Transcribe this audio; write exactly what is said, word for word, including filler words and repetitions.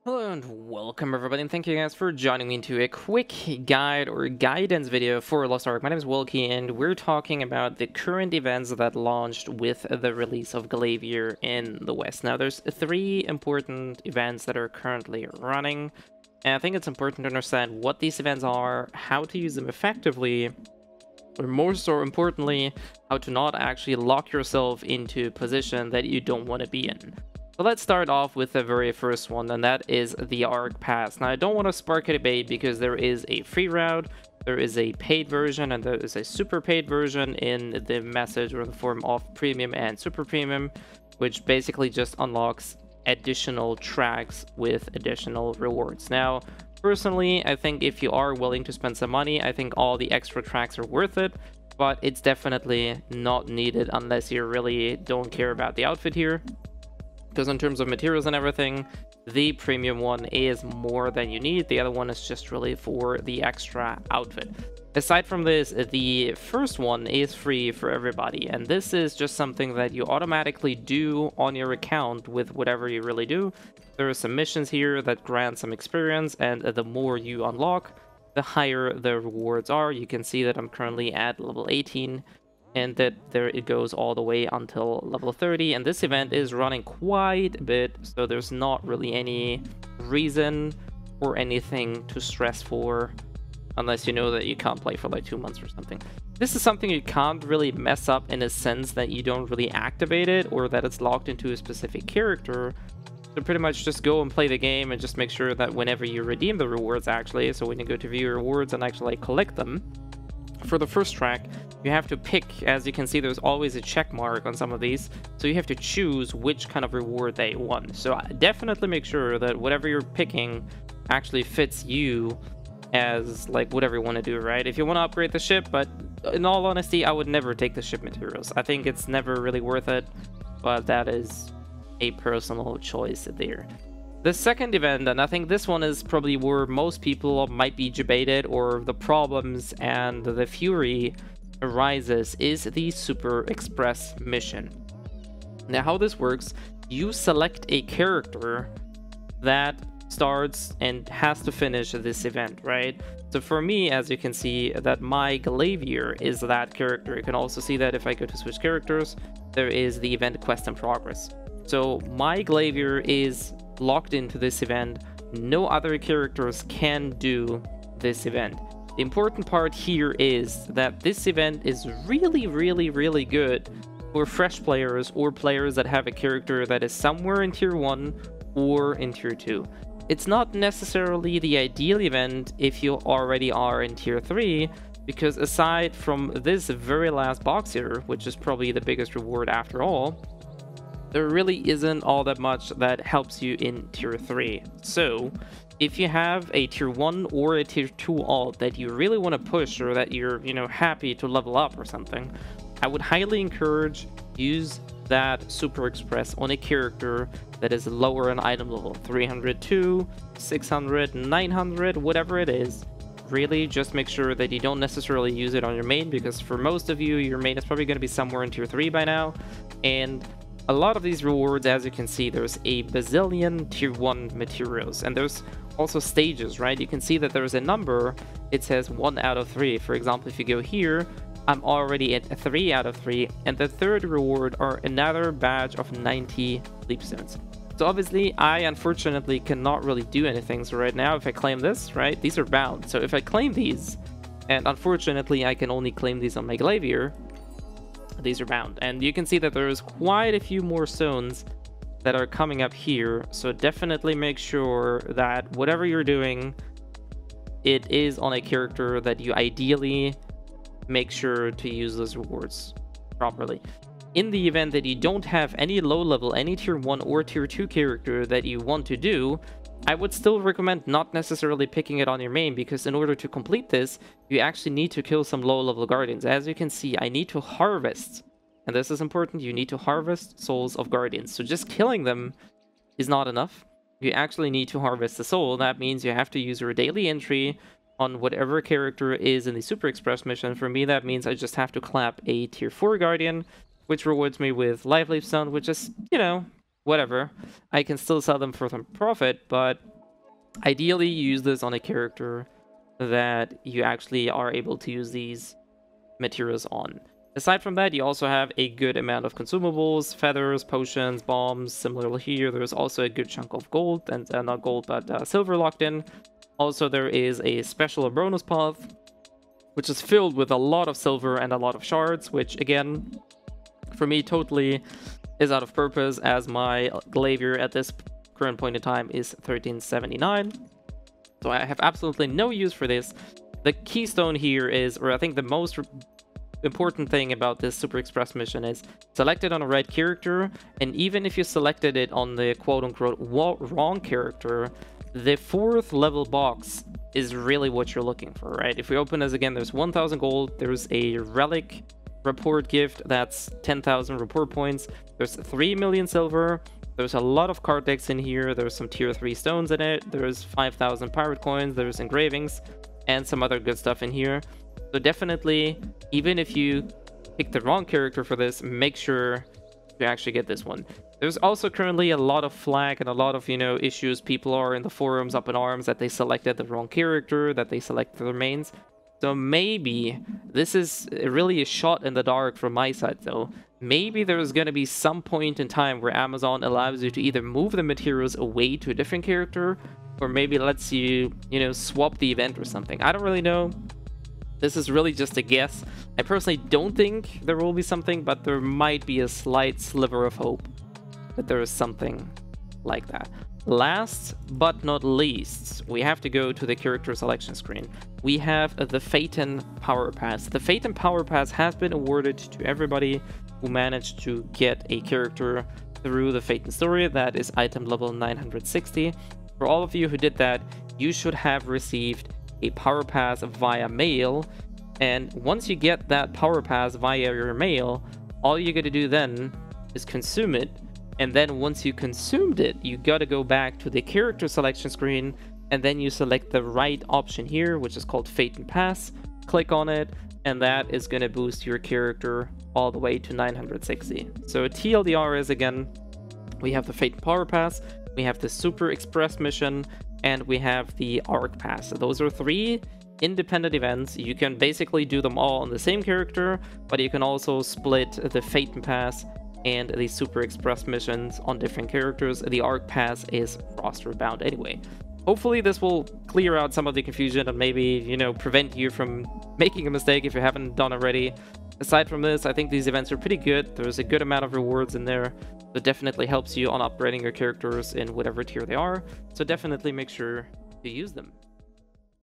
Hello and welcome everybody, and thank you guys for joining me into a quick guide or guidance video for Lost Ark. My name is Wilkie, and we're talking about the current events that launched with the release of Glavier in the West. Now, there's three important events that are currently running, and I think it's important to understand what these events are, how to use them effectively, or more so importantly, how to not actually lock yourself into a position that you don't want to be in. So let's start off with the very first one, and that is the Ark Pass. Now, I don't want to spark a debate because there is a free route, there is a paid version, and there is a super paid version in the message or the form of premium and super premium, which basically just unlocks additional tracks with additional rewards. Now, personally, I think if you are willing to spend some money, I think all the extra tracks are worth it, but it's definitely not needed unless you really don't care about the outfit here. Because in terms of materials and everything, the premium one is more than you need. The other one is just really for the extra outfit. Aside from this, the first one is free for everybody, and this is just something that you automatically do on your account with whatever you really do. There are some missions here that grant some experience, and the more you unlock, the higher the rewards are. You can see that I'm currently at level eighteen. And that there it goes all the way until level thirty, and this event is running quite a bit, so there's not really any reason or anything to stress for, unless you know that you can't play for like two months or something. This is something you can't really mess up in a sense that you don't really activate it or that it's locked into a specific character. So pretty much just go and play the game and just make sure that whenever you redeem the rewards, actually, so when you go to view your rewards and actually collect them, for the first track, you have to pick. As you can see, there's always a check mark on some of these, so you have to choose which kind of reward they want. So definitely make sure that whatever you're picking actually fits you as like whatever you want to do, right? If you want to upgrade the ship, but in all honesty, I would never take the ship materials. I think it's never really worth it, but that is a personal choice there. The second event, and I think this one is probably where most people might be debated, or the problems and the fury arises, is the Super Express mission. Now, how this works, you select a character that starts and has to finish this event, right? So for me, as you can see, that my Glavier is that character. You can also see that if I go to switch characters, there is the event quest in progress. So my Glavier is locked into this event. No other characters can do this event. The important part here is that this event is really, really, really good for fresh players or players that have a character that is somewhere in tier one or in tier two. It's not necessarily the ideal event if you already are in tier three, because aside from this very last box here, which is probably the biggest reward after all, there really isn't all that much that helps you in tier three. So if you have a tier one or a tier two alt that you really want to push, or that you're, you know, happy to level up or something, I would highly encourage use that Super Express on a character that is lower in item level, three hundred two, six hundred, nine hundred, whatever it is. Really just make sure that you don't necessarily use it on your main, because for most of you, your main is probably going to be somewhere in tier three by now, and a lot of these rewards, as you can see, there's a bazillion tier one materials, and there's also stages, right? You can see that there's a number, it says one out of three. For example, if you go here, I'm already at three out of three, and the third reward are another badge of ninety leapstones. So obviously, I unfortunately cannot really do anything. So right now, if I claim this, right, these are bound. So if I claim these, and unfortunately, I can only claim these on my Glavier, these are bound. And you can see that there's quite a few more zones that are coming up here, so definitely make sure that whatever you're doing, it is on a character that you ideally make sure to use those rewards properly. In the event that you don't have any low level, any tier one or tier two character that you want to do, I would still recommend not necessarily picking it on your main, because in order to complete this, you actually need to kill some low-level guardians. As you can see, I need to harvest, and this is important, you need to harvest souls of guardians. So just killing them is not enough. You actually need to harvest the soul. That means you have to use your daily entry on whatever character is in the Super Express mission. For me, that means I just have to clap a tier four guardian, which rewards me with life leap stone, which is, you know, whatever. I can still sell them for some profit, but Ideally, you use this on a character that you actually are able to use these materials on. Aside from that, you also have a good amount of consumables, feathers, potions, bombs. Similarly here, there's also a good chunk of gold, and uh, not gold, but uh, silver locked in. Also, there is a special bonus path, which is filled with a lot of silver and a lot of shards, which again, for me, totally is out of purpose, as my Glavier at this current point in time is thirteen seventy-nine. So I have absolutely no use for this. The keystone here is, or I think the most important thing about this Super Express mission is select it on a right character, and even if you selected it on the quote-unquote wrong character, the fourth level box is really what you're looking for, right? If we open this again, there's one thousand gold, there's a relic report gift, that's ten thousand report points, there's three million silver, there's a lot of card decks in here, there's some tier three stones in it, there's five thousand pirate coins, there's engravings, and some other good stuff in here. So definitely, even if you pick the wrong character for this, make sure to actually get this one. There's also currently a lot of flag and a lot of, you know, issues. People are in the forums up in arms that they selected the wrong character, that they selected their mains. So maybe this is really a shot in the dark from my side, though. Maybe there's going to be some point in time where Amazon allows you to either move the materials away to a different character, or maybe lets you, you know, swap the event or something. I don't really know. This is really just a guess. I personally don't think there will be something, but there might be a slight sliver of hope that there is something like that. Last but not least, we have to go to the character selection screen. We have the Feiton Power Pass. The Feiton Power Pass has been awarded to everybody who managed to get a character through the Feiton story. That is item level nine hundred sixty. For all of you who did that, you should have received a Power Pass via mail. And once you get that Power Pass via your mail, all you gotta do then is consume it. And then once you consumed it, you gotta go back to the character selection screen, and then you select the right option here, which is called Feiton Pass. Click on it, and that is gonna boost your character all the way to nine hundred sixty. So T L D R is, again, we have the Feiton Power Pass, we have the Super Express mission, and we have the Ark Pass. So those are three independent events. You can basically do them all on the same character, but you can also split the Feiton Pass and the Super Express missions on different characters. The Ark Pass is roster bound anyway. Hopefully this will clear out some of the confusion and maybe, you know, prevent you from making a mistake if you haven't done already. Aside from this, I think these events are pretty good. There's a good amount of rewards in there. That definitely helps you on upgrading your characters in whatever tier they are. So definitely make sure to use them.